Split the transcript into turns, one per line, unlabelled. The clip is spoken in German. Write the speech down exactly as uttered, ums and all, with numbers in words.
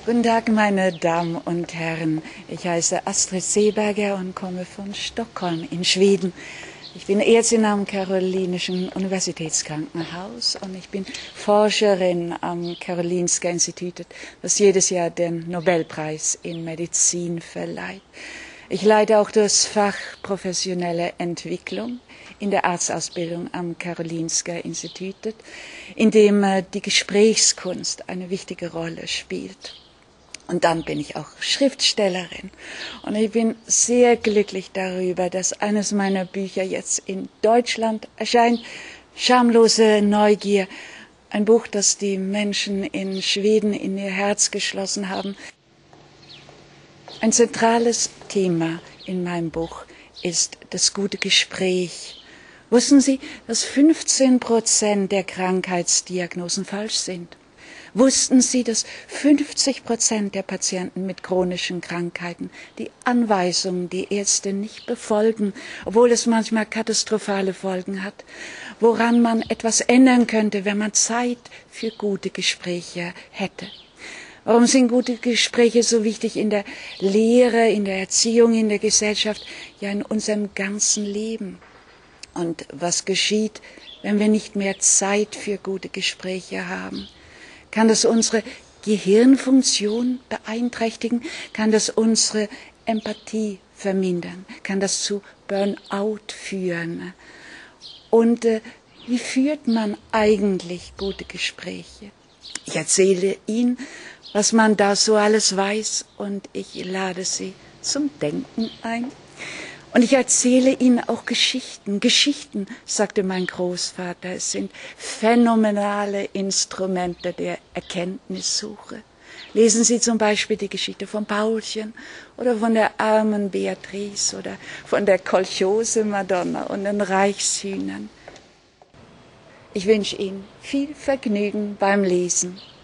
Guten Tag, meine Damen und Herren. Ich heiße Astrid Seeberger und komme von Stockholm in Schweden. Ich bin Ärztin am Karolinischen Universitätskrankenhaus und ich bin Forscherin am Karolinska Institutet, das jedes Jahr den Nobelpreis in Medizin verleiht. Ich leite auch das Fach Professionelle Entwicklung in der Arztausbildung am Karolinska Institutet, in dem die Gesprächskunst eine wichtige Rolle spielt. Und dann bin ich auch Schriftstellerin. Und ich bin sehr glücklich darüber, dass eines meiner Bücher jetzt in Deutschland erscheint. Schamlose Neugier. Ein Buch, das die Menschen in Schweden in ihr Herz geschlossen haben. Ein zentrales Thema in meinem Buch ist das gute Gespräch. Wussten Sie, dass fünfzehn Prozent der Krankheitsdiagnosen falsch sind? Wussten Sie, dass fünfzig Prozent der Patienten mit chronischen Krankheiten die Anweisungen der Ärzte nicht befolgen, obwohl es manchmal katastrophale Folgen hat, woran man etwas ändern könnte, wenn man Zeit für gute Gespräche hätte? Warum sind gute Gespräche so wichtig in der Lehre, in der Erziehung, in der Gesellschaft, ja in unserem ganzen Leben? Und was geschieht, wenn wir nicht mehr Zeit für gute Gespräche haben? Kann das unsere Gehirnfunktion beeinträchtigen? Kann das unsere Empathie vermindern? Kann das zu Burnout führen? Und äh, wie führt man eigentlich gute Gespräche? Ich erzähle Ihnen, was man da so alles weiß, und ich lade Sie zum Denken ein. Und ich erzähle Ihnen auch Geschichten. Geschichten, sagte mein Großvater, es sind phänomenale Instrumente der Erkenntnissuche. Lesen Sie zum Beispiel die Geschichte von Paulchen oder von der armen Beatrice oder von der Kolchose-Madonna und den Reichshühnern. Ich wünsche Ihnen viel Vergnügen beim Lesen.